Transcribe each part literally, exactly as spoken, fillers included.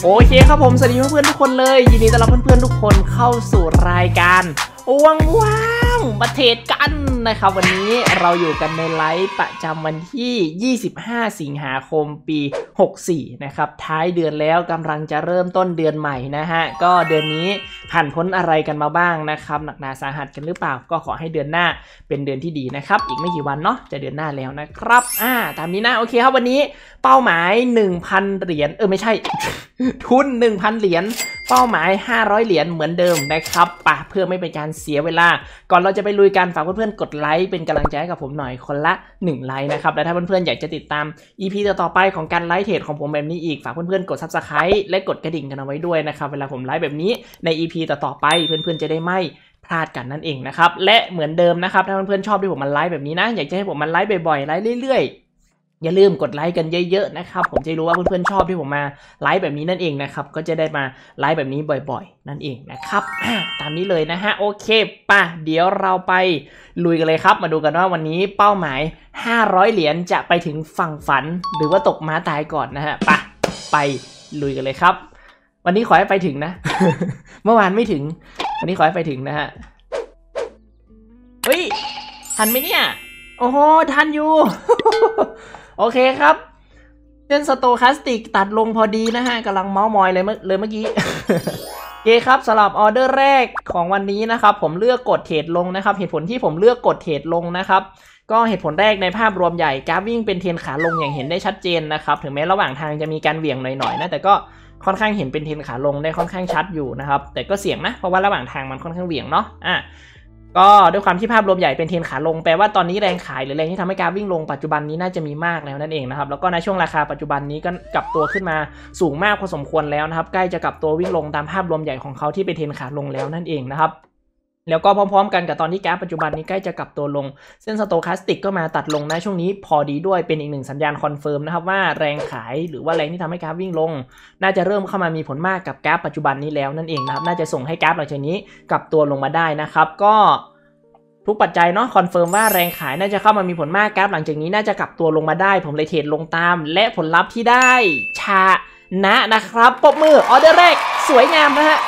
โอเคครับผมสวัสดีเพื่อนๆทุกคนเลยยินดีต้อนรับเพื่อนๆทุกคนเข้าสู่รายการว่างๆมาเทรดกันนะครับวันนี้เราอยู่กันในไลฟ์ประจำวันที่ยี่สิบห้าสิงหาคมปีหกสี่นะครับท้ายเดือนแล้วกำลังจะเริ่มต้นเดือนใหม่นะฮะก็เดือนนี้ผ่านพ้นอะไรกันมาบ้างนะครับหนักหนาสาหัสกันหรือเปล่าก็ขอให้เดือนหน้าเป็นเดือนที่ดีนะครับอีกไม่กี่วันเนาะจะเดือนหน้าแล้วนะครับอ่าตามนี้นะโอเคครับวันนี้เป้าหมาย หนึ่งพัน เหรียญเออไม่ใช่ ทุน หนึ่งพัน เหรียญเป้าหมายห้าร้อยเหรียญเหมือนเดิมนะครับปะเพื่อไม่เป็นการเสียเวลาก่อนเราจะไปลุยกันฝากเพื่อนๆกดไลค์เป็นกำลังใจให้กับผมหน่อยคนละหนึ่งไลค์นะครับและถ้าเพื่อนๆอยากจะติดตาม อี พี ต่อๆไปของการไลฟ์เทรดของผมแบบนี้อีกฝากเพื่อนๆกด ซับสไครบ์ และกดกระดิ่งกันเอาไว้ด้วยนะครับเวลาผมไลฟ์แบบนี้ใน อี พี ต่อๆไปเพื่อนๆจะได้ไม่พลาดกันนั่นเองนะครับและเหมือนเดิมนะครับถ้าเพื่อนๆชอบที่ผมมาไลฟ์แบบนี้นะอยากจะให้ผมมาไลฟ์บ่อยๆไลฟ์เรื่อยๆอย่าลืมกดไลค์กันเยอะๆนะครับผมจะรู้ว่าเพื่อนๆชอบที่ผมมาไลฟ์แบบนี้นั่นเองนะครับก็จะได้มาไลฟ์แบบนี้บ่อยๆนั่นเองนะครับตามนี้เลยนะฮะโอเคป่ะเดี๋ยวเราไปลุยกันเลยครับมาดูกันว่าวันนี้เป้าหมายห้าร้อยเหรียญจะไปถึงฝั่งฝันหรือว่าตกม้าตายก่อนนะฮะป่ะไปลุยกันเลยครับวันนี้ขอให้ไปถึงนะ เมื่อวานไม่ถึงวันนี้ขอให้ไปถึงนะฮะเฮ้ยทันไหมเนี่ยโอ้โหทันอยู่ โอเคครับเส้นสโตแคสติกตัดลงพอดีนะฮะกำลังเมาส์มอยเลยเมื่อเลยเมื่อกี้ โอเคครับสำหรับออเดอร์แรกของวันนี้นะครับผมเลือกกดเทรดลงนะครับเหตุผลที่ผมเลือกกดเทรดลงนะครับก็เหตุผลแรกในภาพรวมใหญ่กราฟวิ่งเป็นเทรนขาลงอย่างเห็นได้ชัดเจนนะครับถึงแม้ระหว่างทางจะมีการเหวี่ยงหน่อยๆนะแต่ก็ค่อนข้างเห็นเป็นเทรนขาลงได้ค่อนข้างชัดอยู่นะครับแต่ก็เสี่ยงนะเพราะว่าระหว่างทางมันค่อนข้างเหวี่ยงเนาะอ่ะก็ด้วยความที่ภาพรวมใหญ่เป็นเทรนขาลงแปลว่าตอนนี้แรงขายหรือแรงที่ทำให้กราฟวิ่งลงปัจจุบันนี้น่าจะมีมากแล้วนั่นเองนะครับแล้วก็ในช่วงราคาปัจจุบันนี้ก็กลับตัวขึ้นมาสูงมากพอสมควรแล้วนะครับใกล้จะกลับตัววิ่งลงตามภาพรวมใหญ่ของเขาที่เป็นเทรนขาลงแล้วนั่นเองนะครับแล้วก็พร้อมๆกันกับตอนที่กราฟปัจจุบันนี้ใกล้จะกลับตัวลงเส้นสโตแคสติกก็มาตัดลงในช่วงนี้พอดีด้วยเป็นอีกหนึ่งสัญญาณคอนเฟิร์มนะครับว่าแรงขายหรือว่าแรงที่ทำให้กราฟวิ่งลงน่าจะเริ่มเข้ามามีผลมากกับกราฟปัจจุบันนี้แล้วนั่นเองนะครับน่าจะส่งให้กราฟหลังจากนี้กลับตัวลงมาได้นะครับก็ทุกปัจจัยเนาะคอนเฟิร์มว่าแรงขายน่าจะเข้ามามีผลมากกราฟหลังจากนี้น่าจะกลับตัวลงมาได้ผมเลยเทรดลงตามและผลลัพธ์ที่ได้ชนะนะครับปรบมือออเดอร์แรกสวยงามนะฮะ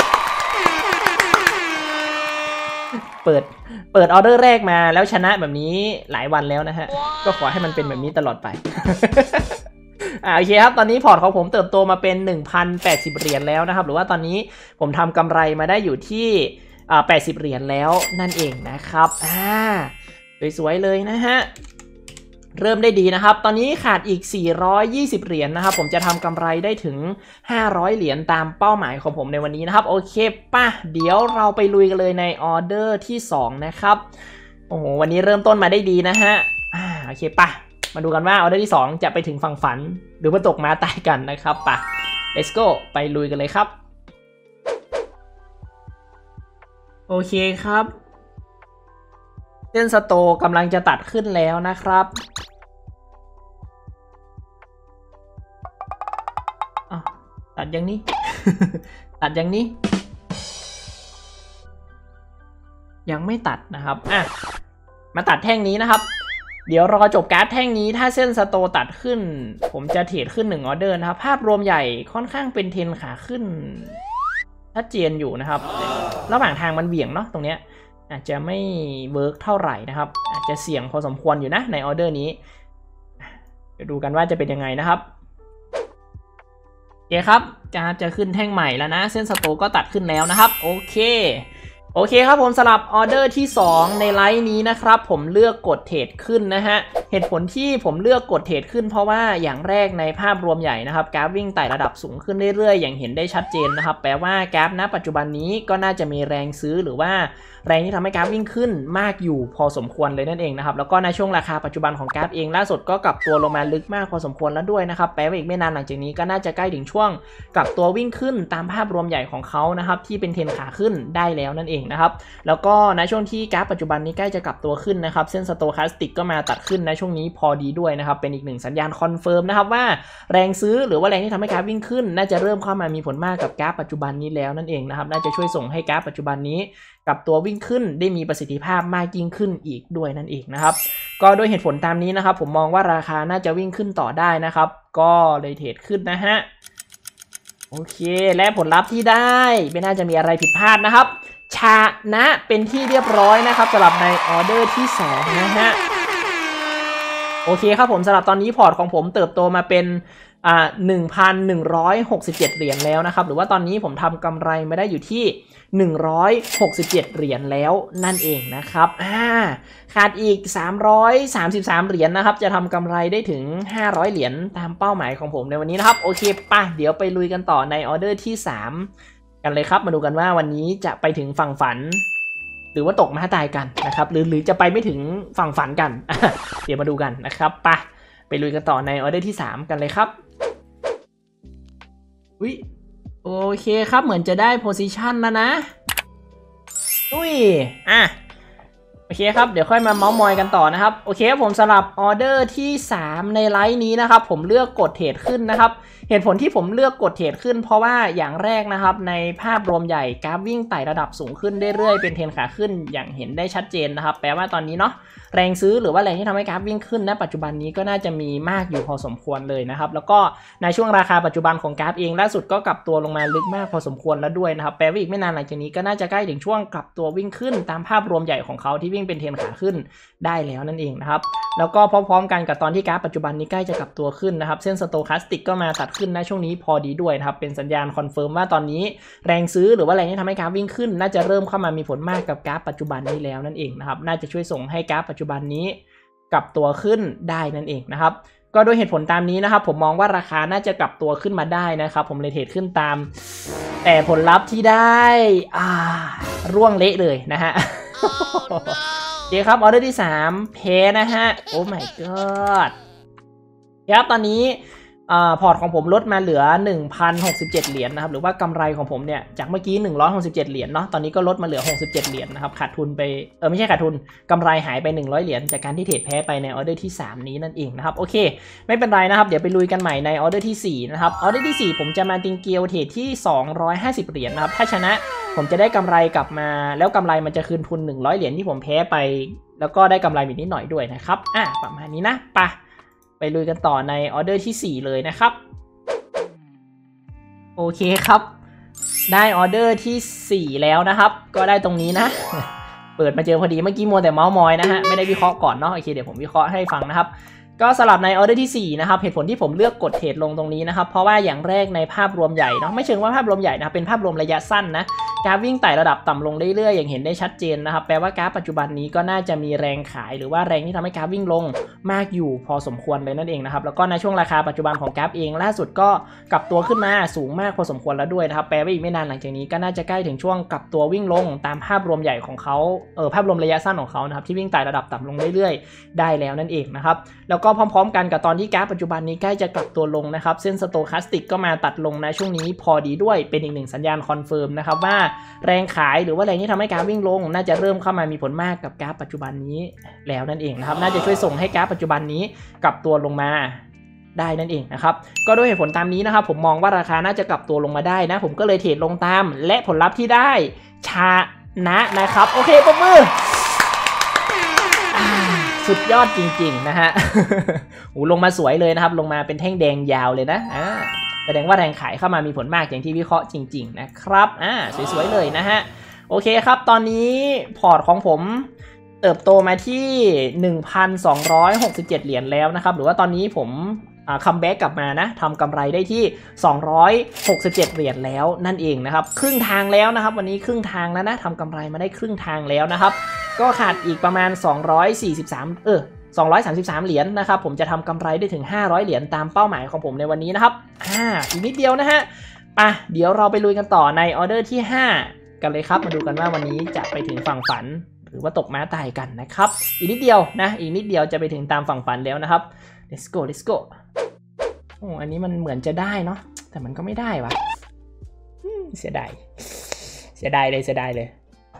เปิดเปิดออเดอร์แรกมาแล้วชนะแบบนี้หลายวันแล้วนะฮะ wow. ก็ขอให้มันเป็นแบบนี้ตลอดไป อ่าโอเคครับตอนนี้พอร์ตของผมเติบโตมาเป็น หนึ่งพันแปดสิบ เหรียญแล้วนะครับหรือว่าตอนนี้ผมทำกำไรมาได้อยู่ที่อ่าแปดสิบเหรียญแล้วนั่นเองนะครับอ่าสวยๆเลยนะฮะเริ่มได้ดีนะครับตอนนี้ขาดอีกสี่ร้อยยี่สิบเหรียญนะครับผมจะทำกำไรได้ถึงห้าร้อยเหรียญตามเป้าหมายของผมในวันนี้นะครับโอเคป่ะเดี๋ยวเราไปลุยกันเลยในออเดอร์ที่สองนะครับโอ้โหวันนี้เริ่มต้นมาได้ดีนะฮะอ่าโอเคป่ะมาดูกันว่าออเดอร์ที่สองจะไปถึงฝั่งฝันหรือว่าตกม้าตายกันนะครับป่ะ let's go ไปลุยกันเลยครับโอเคครับเส้นสโตกำลังจะตัดขึ้นแล้วนะครับตัดอย่างนี้ ตัดอย่างนี้ยังไม่ตัดนะครับอ่ะมาตัดแท่งนี้นะครับเดี๋ยวรอจบการ์ดแท่งนี้ถ้าเส้นสโตตัดขึ้นผมจะเทรดขึ้นหนึ่งออเดอร์นะครับภาพรวมใหญ่ค่อนข้างเป็นเทรนขาขึ้นชัดเจนอยู่นะครับระหว่างทางมันเบี่ยงเนาะตรงเนี้ยอาจจะไม่เวิร์กเท่าไหร่นะครับอาจจะเสี่ยงพอสมควรอยู่นะในออเดอร์นี้เดี๋ยวดูกันว่าจะเป็นยังไงนะครับโอเคครับจะจะขึ้นแท่งใหม่แล้วนะเส้นสโตก็ตัดขึ้นแล้วนะครับโอเคโอเคครับผมสำหรับออเดอร์ที่สองในไลน์นี้นะครับผมเลือกกดเทรดขึ้นนะฮะเหตุผลที่ผมเลือกกดเทรดขึ้นเพราะว่าอย่างแรกในภาพรวมใหญ่นะครับกราฟวิ่งไต่ระดับสูงขึ้นเรื่อยๆอย่างเห็นได้ชัดเจนนะครับแปลว่ากราฟณปัจจุบันนี้ก็น่าจะมีแรงซื้อหรือว่าแรงที่ทำให้กราฟวิ่งขึ้นมากอยู่พอสมควรเลยนั่นเองนะครับแล้วก็ในช่วงราคาปัจจุบันของกราฟเองล่าสุดก็กลับตัวลงมาลึกมากพอสมควรแล้วด้วยนะครับแปลว่าอีกไม่นานหลังจากนี้ก็น่าจะใกล้ถึงช่วงกลับตัววิ่งขึ้นตามภาพรวมใหญ่ของเขานะครับที่เป็นเทรนขาขึ้นได้แล้วนั่นเองนะครับแล้วก็ในช่วงที่กราฟปัจจุบันนี้ใกล้จะกลับตัวขึ้นนะครับเส้นสโตแคสติกก็มาตัดขึ้นในช่วงนี้พอดีด้วยนะครับเป็นอีกหนึ่งสัญญาณคอนเฟิร์มนะครับว่าแรงซื้อหรือว่าแรงที่ทำให้กราฟวิ่งขึ้นน่าจะเริ่มเข้ามามีผลมากกับกราฟปัจจุบันนี้แล้วนั่นเองนะครับน่าจะช่วยส่งให้กราฟปัจจุบันนี้กลับตัววิ่งขึ้นได้มีประสิทธิภาพมากยิ่งขึ้นอีกด้วยนั่นเองนะครับก็ด้วยเหตุผลตามนี้นะครับผมมองว่าราคาน่าจะวิ่งขึ้นต่อได้นะครับก็เลยเทรดขึ้นนะฮะโอโอเคและผลลัพธ์ที่ได้ไม่น่าจะมีอะไรผิดพลาดนะครับชนะเป็นที่เรียบร้อยนะครับสำหรับในออเดอร์ที่สองนะฮะโอเคครับผมสำหรับตอนนี้พอร์ตของผมเติบโตมาเป็นอ่า หนึ่งพันหนึ่งร้อยหกสิบเจ็ด เหรียญแล้วนะครับหรือว่าตอนนี้ผมทำกำไรมาได้อยู่ที่หนึ่งร้อยหกสิบเจ็ดเหรียญแล้วนั่นเองนะครับอ่าขาดอีกสามร้อยสามสิบสามเหรียญนะครับจะทำกำไรได้ถึงห้าร้อยเหรียญตามเป้าหมายของผมในวันนี้นะครับโอเคป่ะเดี๋ยวไปลุยกันต่อในออเดอร์ที่สามกันเลยครับมาดูกันว่าวันนี้จะไปถึงฝั่งฝันหรือว่าตกม้าตายกันนะครับหรือหรือจะไปไม่ถึงฝั่งฝันกัน เดี๋ยวมาดูกันนะครับป่ะไปลุยกันต่อในออเดอร์ที่สามกันเลยครับอุ๊ยโอเคครับเหมือนจะได้โพซิชันแล้วนะอุ้ยอ่ะโอเคครับเดี๋ยวค่อยมาเมาส์มอยกันต่อนะครับโอเคผมสลับออเดอร์ที่สามในไลฟ์นี้นะครับผมเลือกกดเทรดขึ้นนะครับเหตุผลที่ผมเลือกกดเทรดขึ้นเพราะว่าอย่างแรกนะครับในภาพรวมใหญ่กราฟวิ่งไต่ระดับสูงขึ้นเรื่อยๆเป็นเทรนขาขึ้นอย่างเห็นได้ชัดเจนนะครับแปลว่าตอนนี้เนาะแรงซื้อหรือว่าแรงที่ทำให้กราฟวิ่งขึ้นณปัจจุบันนี้ก็น่าจะมีมากอยู่พอสมควรเลยนะครับแล้วก็ในช่วงราคาปัจจุบันของกราฟเองล่าสุดก็กลับตัวลงมาลึกมากพอสมควรแล้วด้วยนะครับแปลว่าอีกไม่นานหลังจากนี้ก็น่าจะใกล้ถึงช่วงกลับตัววิ่งขึ้นตามภาพรวมใหญ่ของเขาที่วิ่งเป็นเทรนขาขึ้นได้แล้วนั่นเองนะครับแล้วก็พร้อมๆกันกับตอนที่กราฟปัจจุบันนี้ใกล้จะกลับตัวขึ้นนะครับเส้นสโตแคสติกก็มาตัดขึ้นในช่วงนี้พอดีด้วยนะครับเป็นสัญญาณคอนเฟิร์มว่าตอนนี้แรงซื้อหรือว่าแรงที่ทำให้กราฟวิ่งขึ้นน่าจะเริ่มเข้ามามีผลมากกับกราฟปัจจุบันนี้แล้วนั่นเองนะครับน่าจะช่วยส่งให้กราฟปัจจุบันนี้กลับตัวขึ้นได้นั่นเองนะครับก็โดยเหตุผลตามนี้นะครับผมมองว่าราคาน่าจะกลับตัวขึ้นมาได้นะครับผมเลยเทรดขึ้นตามแต่ผลลัพธ์ที่ได้อ่าร่วงเละเลยนะฮะ โอเคครับออเดอร์ที่สามเพนะฮะโอ้ my god ครับตอนนี้พอร์ตของผมลดมาเหลือ หนึ่งพันหกสิบเจ็ด เหรียญ นะครับหรือว่ากำไรของผมเนี่ยจากเมื่อกี้หนึ่งร้อยหกสิบเจ็ดเหรียญเนาะตอนนี้ก็ลดมาเหลือหกสิบเจ็ดเหรียญนะครับขาดทุนไปเออไม่ใช่ขาดทุนกำไรหายไปหนึ่งร้อยเหรียญจากการที่เทรดแพ้ไปในออเดอร์ที่สามนี้นั่นเองนะครับโอเคไม่เป็นไรนะครับเดี๋ยวไปลุยกันใหม่ในออเดอร์ที่สี่นะครับออเดอร์ที่สี่ผมจะมาติงเกียวเทรดที่สองร้อยห้าสิบเหรียญนะครับถ้าชนะผมจะได้กำไรกลับมาแล้วกำไรมันจะคืนทุนหนึ่งร้อยเหรียญที่ผมแพ้ไปแล้วก็ได้กำไรนิดหน่อยด้วยนะครับอ่ะประมาณนี้นะไปไปลุยกันต่อในออเดอร์ที่สี่เลยนะครับโอเคครับได้ออเดอร์ที่สี่แล้วนะครับก็ได้ตรงนี้นะเปิดมาเจอพอดีเมื่อกี้มัวแต่เมาส์มอยนะฮะไม่ได้วิเคราะห์ก่อนเนาะโอเคเดี๋ยวผมวิเคราะห์ให้ฟังนะครับก็สลับในออเดอร์ที่สี่นะครับเหตุผลที่ผมเลือกกดเทรดลงตรงนี้นะครับเพราะว่าอย่างแรกในภาพรวมใหญ่เนาะไม่เชิงว่าภาพรวมใหญ่นะเป็นภาพรวมระยะสั้นนะกราฟวิ่งไต่ระดับต่ำลงเรื่อยๆอย่างเห็นได้ชัดเจนนะครับแปลว่ากราฟปัจจุบันนี้ก็น่าจะมีแรงขายหรือว่าแรงที่ทำให้กราฟวิ่งลงมากอยู่พอสมควรเลยนั่นเองนะครับแล้วก็ในช่วงราคาปัจจุบันของกราฟเองล่าสุดก็กลับตัวขึ้นมาสูงมากพอสมควรแล้วด้วยนะครับแปลว่าอีกไม่นานหลังจากนี้ก็น่าจะใกล้ถึงช่วงกลับตัววิ่งลงตามภาพรวมใหญ่ของเขาเออภาพรวมระยะสั้นของเขานะครับที่วิ่งไต่ระดับต่ำลงเรื่อยๆได้แล้วนั่นเองนะครับแล้วก็พร้อมๆกันกับตอนที่กราฟปัจจุบันนี้ใกล้จะกลับตัวลงนะครับเส้นสโตแคสติกก็มาตัดลงในช่วงนี้พอดีด้วยเป็นอีกหนึ่งสัญญาณคอนเฟิร์มนะครับว่าแรงขายหรือว่าแรงที่ทำให้กราฟวิ่งลงน่าจะเริ่มเข้ามามีผลมากกับกราฟปัจจุบันนี้แล้วนั่นเองนะครับน่าจะช่วยส่งให้กราฟปัจจุบันนี้กลับตัวลงมาได้นั่นเองนะครับก็ด้วยเหตุผลตามนี้นะครับผมมองว่าราคาน่าจะกลับตัวลงมาได้นะผมก็เลยเทรดลงตามและผลลัพธ์ที่ได้ชนะนะครับโอเคปรบมือสุดยอดจริงๆนะฮะโอ้ลงมาสวยเลยนะครับลงมาเป็นแท่งแดงยาวเลยนะอ่าแสดงว่าแรงขายเข้ามามีผลมากอย่างที่วิเคราะห์จริงๆนะครับอ่าสวยๆเลยนะฮะโอเคครับตอนนี้พอร์ตของผมเติบโตมาที่ หนึ่งพันสองร้อยหกสิบเจ็ด เหรียญแล้วนะครับหรือว่าตอนนี้ผมคัมแบ็กกลับมานะทำกำไรได้ที่สองร้อยหกสิบเจ็ดเหรียญแล้วนั่นเองนะครับครึ่งทางแล้วนะครับวันนี้ครึ่งทางแล้วนะทำกำไรมาได้ครึ่งทางแล้วนะครับก็ขาดอีกประมาณสองร้อยสี่สิบสามเออสองร้อยสามสิบสามเหรียญนะครับผมจะทำกำไรได้ถึงห้าร้อยเหรียญตามเป้าหมายของผมในวันนี้นะครับอ่าอีกนิดเดียวนะฮะไปเดี๋ยวเราไปลุยกันต่อในออเดอร์ที่ห้ากันเลยครับมาดูกันว่าวันนี้จะไปถึงฝั่งฝันหรือว่าตกม้าตายกันนะครับอีกนิดเดียวนะอีกนิดเดียวจะไปถึงตามฝั่งฝันแล้วนะครับ let's go let's go โอ้อันนี้มันเหมือนจะได้เนาะแต่มันก็ไม่ได้วะเสียดายเสียดายเลยเสียดายเลย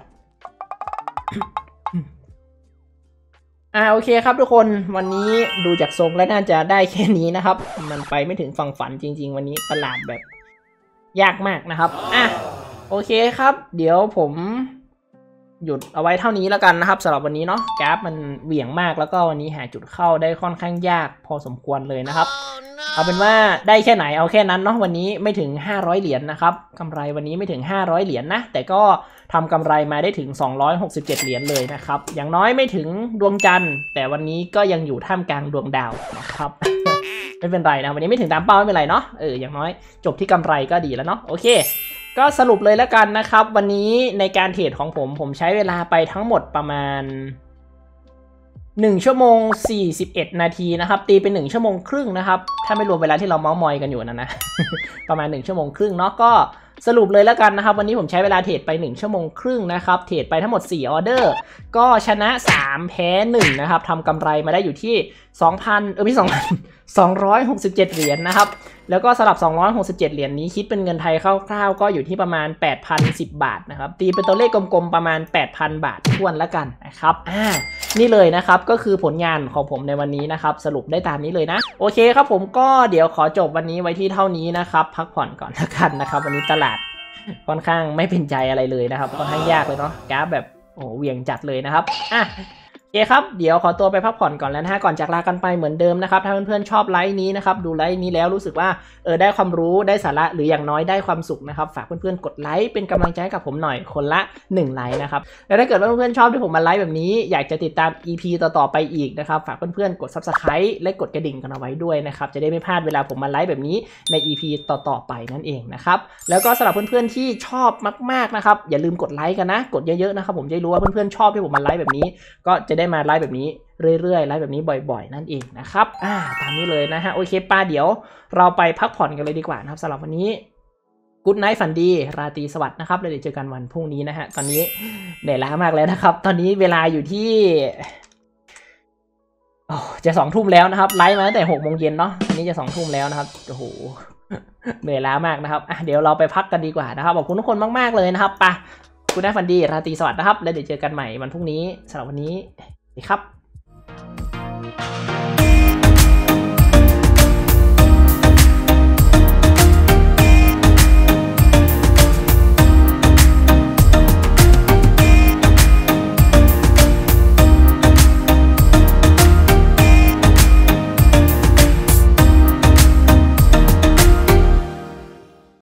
อ่าโอเคครับทุกคนวันนี้ดูจากทรงแล้วน่าจะได้แค่นี้นะครับมันไปไม่ถึงฝั่งฝันจริงๆวันนี้ตลาดแบบยากมากนะครับอ่ะโอเคครับเดี๋ยวผมหยุดเอาไว้เท่านี้แล้วกันนะครับสำหรับวันนี้เนาะกราฟมันเหวี่ยงมากแล้วก็วันนี้หาจุดเข้าได้ค่อนข้างยากพอสมควรเลยนะครับ oh, no. เอาเป็นว่าได้แค่ไหนเอาแค่นั้นเนาะวันนี้ไม่ถึงห้าร้อยเหรียญ นะครับกำไรวันนี้ไม่ถึงห้าร้อยเหรียญ นะแต่ก็ทำกำไรมาได้ถึงสองร้อยหกสิบเจ็ดเหรียญเลยนะครับอย่างน้อยไม่ถึงดวงจันทร์แต่วันนี้ก็ยังอยู่ท่ามกลางดวงดาวนะครับ ไม่เป็นไรนะวันนี้ไม่ถึงตามเป้าไม่เป็นไรเนาะเอออย่างน้อยจบที่กำไรก็ดีแล้วเนาะโอเคก็สรุปเลยแล้วกันนะครับวันนี้ในการเทรดของผมผมใช้เวลาไปทั้งหมดประมาณหนึ่งชั่วโมงสี่สิบเอ็ดนาทีนะครับตีเป็นหนึ่งชั่วโมงครึ่งนะครับถ้าไม่รวมเวลาที่เราเมาส์มอยกันอยู่นะนะ ประมาณหนึ่งชั่วโมงครึ่งเนาะก็สรุปเลยแล้วกันนะครับวันนี้ผมใช้เวลาเทรดไปหนึ่งชั่วโมงครึ่งนะครับเทรดไปทั้งหมดสี่ออเดอร์ก็ชนะสามแพ้หนึ่งนะครับทำกำไรมาได้อยู่ที่ สองพัน เออพี่ สองพัน สองร้อยหกสิบเจ็ดเหรียญ นะครับแล้วก็สลับสองร้อยหกสิบเจ็ดเหรียญ นี้คิดเป็นเงินไทยคร่าวๆก็อยู่ที่ประมาณ แปดพันสิบ บาทนะครับตีเป็นตัวเลขกลมๆประมาณ แปดพัน บาททวนแล้วกันนะครับอ่านี่เลยนะครับก็คือผลงานของผมในวันนี้นะครับสรุปได้ตามนี้เลยนะโอเคครับผมก็เดี๋ยวขอจบวันนี้ไว้ที่เท่านี้นะครับพักผ่อนก่อนแล้วกันนะครับวันนี้ตลาดค่อนข้างไม่เป็นใจอะไรเลยนะครับค่อนข้างยากเลยเนาะกราฟแบบโอ้เวียงจัดเลยนะครับอ่ะโอเคครับเดี๋ยวขอตัวไปพักผ่อนก่อนแล้วนะฮะก่อนจากลากันไปเหมือนเดิมนะครับถ้าเพื่อนๆชอบไลฟ์นี้นะครับดูไลฟ์นี้แล้วรู้สึกว่าเออได้ความรู้ได้สาระหรืออย่างน้อยได้ความสุขนะครับฝากเพื่อนๆกดไลค์เป็นกำลังใจให้กับผมหน่อยคนละหนึ่งไลค์นะครับแล้วถ้าเกิดว่าเพื่อนๆชอบที่ผมมาไลฟ์แบบนี้อยากจะติดตาม อี พี ต่อๆไปอีกนะครับฝากเพื่อนๆกด ซับสไครบ์ และกดกระดิ่งกันเอาไว้ด้วยนะครับจะได้ไม่พลาดเวลาผมมาไลฟ์แบบนี้ใน อี พี ต่อๆไปนั่นเองนะครับแล้วก็สำหรับเพื่อนๆที่ชอบมากๆนะครับอย่าลืมกดไลค์กันนะกดเยอะๆนะครับผมจะรู้ว่าเพื่อนๆชอบที่ผมมาไลฟ์แบบนี้ก็จะได้มาไลฟ์แบบนี้เรื่อยๆไลฟ์แบบนี้บ่อยๆนั่นเองนะครับอ่าตามนี้เลยนะฮะโอเคป้าเดี๋ยวเราไปพักผ่อนกันเลยดีกว่านะครับสำหรับวันนี้กู๊ดไนท์ฝันดีราตรีสวัสดิ์นะครับแล้วเดี๋ยวเจอกันวันพรุ่งนี้นะฮะตอนนี้เหนื่อยล้ามากแล้วนะครับตอนนี้เวลาอยู่ที่โอ้จะสองทุ่มแล้วนะครับไลฟ์มาตั้งแต่หกโมงเย็นเนาะอันนี้จะสองทุ่มแล้วนะครับโอ้โหเหนื่อยล้ามากนะครับอ่ะเดี๋ยวเราไปพักกันดีกว่านะครับขอบคุณทุกคนมากๆเลยนะครับไปกู๊ดไนท์ฝันดีราตรีสวัสดิ์นะครับแล้วเดี๋ยวเจอกันใหม่วันพรุ่งนี้สำหรับวันนี้สวัสดีครับ